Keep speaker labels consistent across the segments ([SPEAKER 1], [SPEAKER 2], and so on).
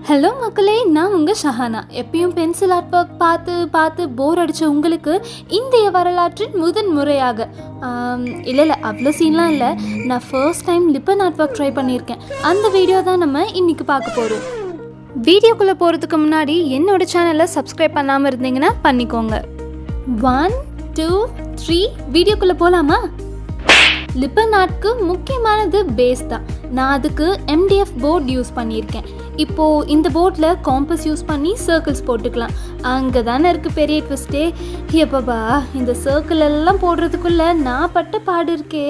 [SPEAKER 1] Hello மக்களே, நான் உங்கள் ஷஹானா. எப்பயும் பென்சில் ஆர்ட் ஒர்க் பார்த்து போர் அடித்த உங்களுக்கு இந்திய வரலாற்றின் முதன் முறையாக இல்லை அவ்வளோ சீன்லாம் இல்லை, நான் first time lippan art work try பண்ணியிருக்கேன். அந்த வீடியோ தான் நம்ம இன்றைக்கி பார்க்க போகிறோம். வீடியோக்குள்ளே போகிறதுக்கு முன்னாடி என்னோட சேனலை சப்ஸ்கிரைப் பண்ணாமல் இருந்தீங்கன்னா பண்ணிக்கோங்க. 1 2 3 வீடியோக்குள்ளே போகலாமா? லிப்பன் ஆர்ட்க்கு முக்கியமானது பேஸ் தான். நான் அதுக்கு MDF போர்ட் யூஸ் பண்ணியிருக்கேன். இப்போது இந்த போர்டில் காம்பஸ் யூஸ் பண்ணி சர்க்கிள்ஸ் போட்டுக்கலாம். அங்கே தானே இருக்குது பெரிய ட்விஸ்ட்டே. எப்பப்பா, இந்த சர்க்கிள் எல்லாம் போடுறதுக்குள்ளே நான் பட்ட பாடு இருக்கே.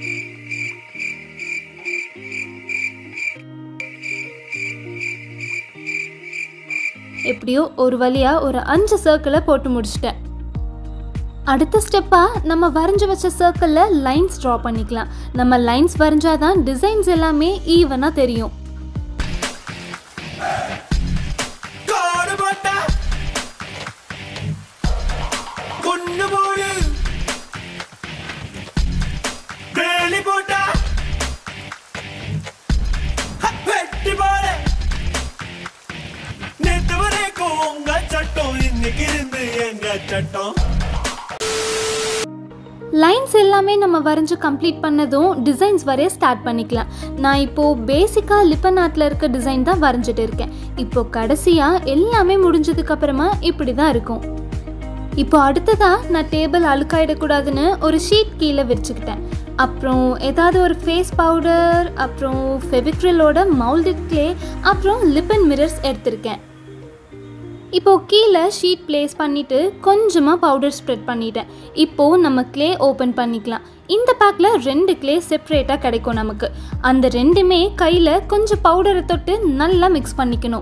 [SPEAKER 1] எப்படியோ ஒரு வழியாக ஒரு 5 சர்க்கிளை போட்டு முடிச்சிட்டேன். அடுத்த ஸ்டெப்பாக நம்ம வரைஞ்சி வச்ச சர்க்கிளில் லைன்ஸ் ட்ரா பண்ணிக்கலாம். நம்ம லைன்ஸ் வரைஞ்சாதான் டிசைன்ஸ் எல்லாமே ஈவனாக தெரியும். லைன்ஸ் எல்லாமே நம்ம வரைஞ்சி கம்ப்ளீட் பண்ணதும் டிசைன்ஸ் வரைய ஸ்டார்ட் பண்ணிக்கலாம். நான் இப்போது பேசிக்காக லிப்பன் ஆர்ட்டில் இருக்க டிசைன் தான் வரைஞ்சிட்டு இருக்கேன். இப்போது கடைசியாக எல்லாமே முடிஞ்சதுக்கப்புறமா இப்படி தான் இருக்கும். இப்போ அடுத்ததாக நான் டேபிள் அழுக்காயிடக்கூடாதுன்னு ஒரு ஷீட் கீழே வச்சுக்கிட்டேன். அப்புறம் ஏதாவது ஒரு ஃபேஸ் பவுடர், அப்புறம் ஃபெவிக்ரிலோட மவுல்டட் கிளே, அப்புறம் லிப்பன் மிரர்ஸ் எடுத்திருக்கேன். இப்போது கீழே ஷீட் ப்ளேஸ் பண்ணிவிட்டு கொஞ்சமாக பவுடர் ஸ்ப்ரெட் பண்ணிட்டேன். இப்போது நம்ம கிளே ஓப்பன் பண்ணிக்கலாம். இந்த பேக்கில் 2 கிளே செப்ரேட்டாக கிடைக்கும் நமக்கு. அந்த ரெண்டுமே கையில் கொஞ்சம் பவுடரை தொட்டு நல்லா மிக்ஸ் பண்ணிக்கணும்.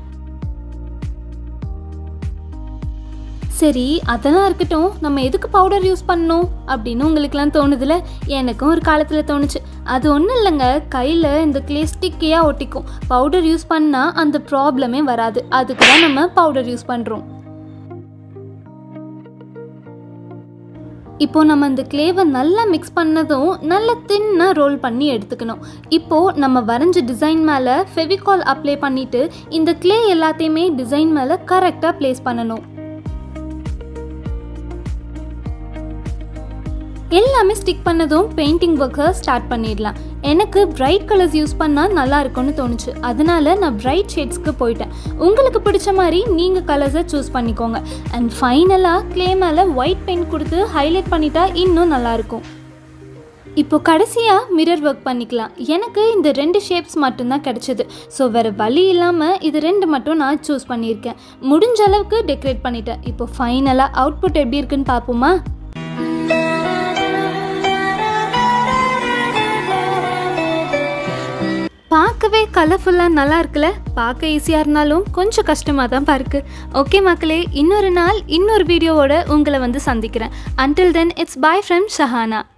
[SPEAKER 1] சரி, அதெல்லாம் இருக்கட்டும், நம்ம எதுக்கு பவுடர் யூஸ் பண்ணணும் அப்படின்னு உங்களுக்குலாம் தோணுதில்ல? எனக்கும் ஒரு காலத்தில் தோணுச்சு. அது ஒன்றும் இல்லைங்க, கையில் இந்த கிளே ஸ்டிக்கியாக ஒட்டிக்கும். பவுடர் யூஸ் பண்ணால் அந்த ப்ராப்ளமே வராது. அதுக்கு தான் நம்ம பவுடர் யூஸ் பண்ணுறோம். இப்போது நம்ம இந்த கிளேவை நல்லா மிக்ஸ் பண்ணதும் நல்லா தின்னாக ரோல் பண்ணி எடுத்துக்கணும். இப்போது நம்ம வரைஞ்ச டிசைன் மேலே ஃபெவிகால் அப்ளை பண்ணிவிட்டு இந்த கிளே எல்லாத்தையுமே டிசைன் மேலே கரெக்டாக ப்ளேஸ் பண்ணணும். எல்லாமே ஸ்டிக் பண்ணதும் பெயிண்டிங் ஒர்க்கை ஸ்டார்ட் பண்ணிடலாம். எனக்கு பிரைட் கலர்ஸ் யூஸ் பண்ணால் நல்லா இருக்கும்னு தோணுச்சு. அதனால நான் பிரைட் ஷேட்ஸ்க்கு போயிட்டேன். உங்களுக்கு பிடிச்ச மாதிரி நீங்கள் கலர்ஸை சூஸ் பண்ணிக்கோங்க. அண்ட் ஃபைனலாக கிளே மேலே ஒயிட் பெயிண்ட் கொடுத்து ஹைலைட் பண்ணிட்டா இன்னும் நல்லாயிருக்கும். இப்போ கடைசியாக மிரர் ஒர்க் பண்ணிக்கலாம். எனக்கு இந்த 2 ஷேப்ஸ் மட்டும்தான் கிடச்சிது. ஸோ வேறு வழி இல்லாமல் இது 2 மட்டும் நான் சூஸ் பண்ணியிருக்கேன். முடிஞ்ச அளவுக்கு டெக்கரேட் பண்ணிட்டேன். இப்போ ஃபைனலாக அவுட்புட் எப்படி இருக்குன்னு பார்ப்போமா? பார்க்கவே கலர்ஃபுல்லாக நல்லா இருக்குல்ல? பார்க்க ஈஸியாக இருந்தாலும் கொஞ்சம் கஷ்டமாக தான் பாருக்கு. ஓகே மக்களே, இன்னொரு நாள் இன்னொரு வீடியோவோட உங்களை வந்து சந்திக்கிறேன். Until then, it's bye from Shahana.